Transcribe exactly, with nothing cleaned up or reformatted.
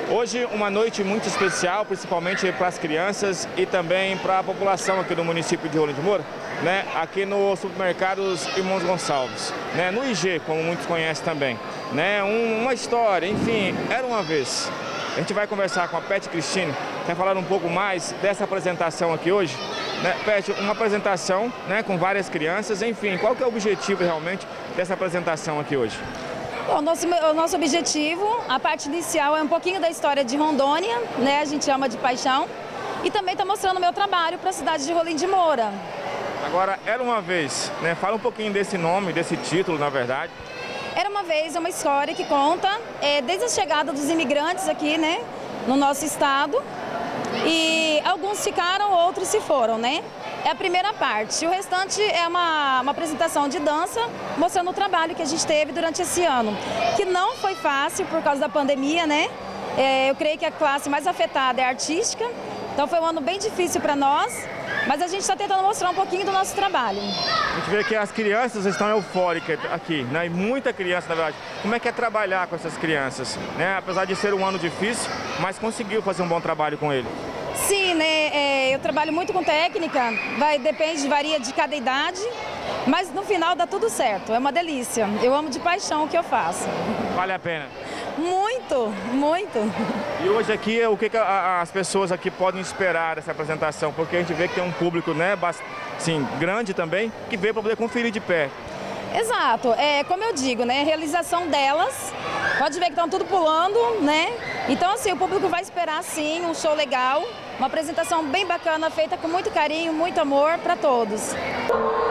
Hoje uma noite muito especial, principalmente para as crianças e também para a população aqui do município de Rolim de Moura, né? Aqui no supermercados Irmãos Gonçalves, né? No I G, como muitos conhecem também, né? Um, uma história, enfim, era uma vez. A gente vai conversar com a Pet Cristine, vai falar um pouco mais dessa apresentação aqui hoje. Né, Pet, uma apresentação, né, com várias crianças, enfim, qual que é o objetivo realmente dessa apresentação aqui hoje? Bom, o nosso, o nosso objetivo, a parte inicial é um pouquinho da história de Rondônia, né, a gente ama de paixão, e também está mostrando o meu trabalho para a cidade de Rolim de Moura. Agora, Era Uma Vez, né, fala um pouquinho desse nome, desse título, na verdade. Era Uma Vez é uma história que conta é, desde a chegada dos imigrantes aqui, né, no nosso estado. E alguns ficaram, outros se foram, né? É a primeira parte. O restante é uma, uma apresentação de dança, mostrando o trabalho que a gente teve durante esse ano. Que não foi fácil por causa da pandemia, né? É, eu creio que a classe mais afetada é a artística. Então foi um ano bem difícil para nós, mas a gente está tentando mostrar um pouquinho do nosso trabalho. A gente vê que as crianças estão eufóricas aqui, né? E muita criança, na verdade. Como é que é trabalhar com essas crianças? Né? Apesar de ser um ano difícil, mas conseguiu fazer um bom trabalho com ele. Sim, né? É, eu trabalho muito com técnica, vai, depende, varia de cada idade, mas no final dá tudo certo, é uma delícia. Eu amo de paixão o que eu faço. Vale a pena? Muito, muito. E hoje aqui, o que, que as pessoas aqui podem esperar dessa apresentação? Porque a gente vê que tem um público, né, assim, grande também, que veio para poder conferir de perto. Exato, é, como eu digo, né, realização delas, pode ver que estão tudo pulando, né? Então assim, o público vai esperar sim um show legal, uma apresentação bem bacana, feita com muito carinho, muito amor para todos.